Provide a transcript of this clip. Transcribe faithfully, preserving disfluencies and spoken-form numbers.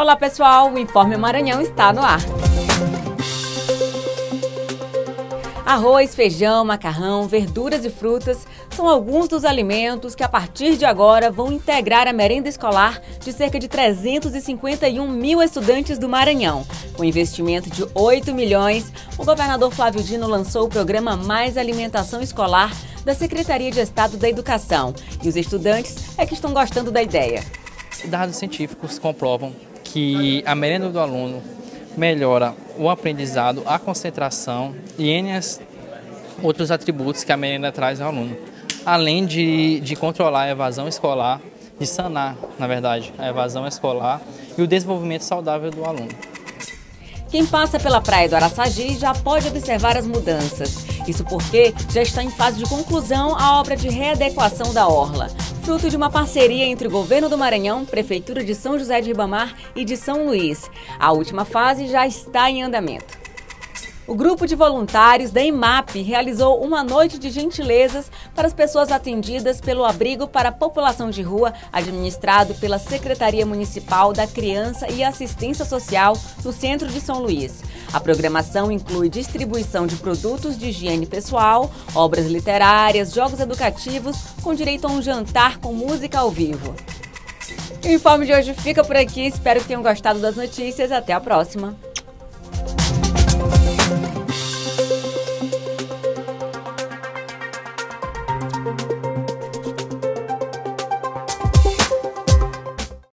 Olá pessoal, o Informe Maranhão está no ar. Arroz, feijão, macarrão, verduras e frutas são alguns dos alimentos que a partir de agora vão integrar a merenda escolar de cerca de trezentos e cinquenta e um mil estudantes do Maranhão. Com investimento de oito milhões, o governador Flávio Dino lançou o programa Mais Alimentação Escolar da Secretaria de Estado da Educação. E os estudantes é que estão gostando da ideia. Dados científicos comprovam que a merenda do aluno melhora o aprendizado, a concentração e N outros atributos que a merenda traz ao aluno. Além de, de controlar a evasão escolar, de sanar, na verdade, a evasão escolar e o desenvolvimento saudável do aluno. Quem passa pela praia do Araçagi já pode observar as mudanças. Isso porque já está em fase de conclusão a obra de readequação da orla, fruto de uma parceria entre o Governo do Maranhão, Prefeitura de São José de Ribamar e de São Luís. A última fase já está em andamento. O grupo de voluntários da IMAP realizou uma noite de gentilezas para as pessoas atendidas pelo Abrigo para a População de Rua, administrado pela Secretaria Municipal da Criança e Assistência Social no centro de São Luís. A programação inclui distribuição de produtos de higiene pessoal, obras literárias, jogos educativos, com direito a um jantar com música ao vivo. O Informe de hoje fica por aqui, espero que tenham gostado das notícias. Até a próxima!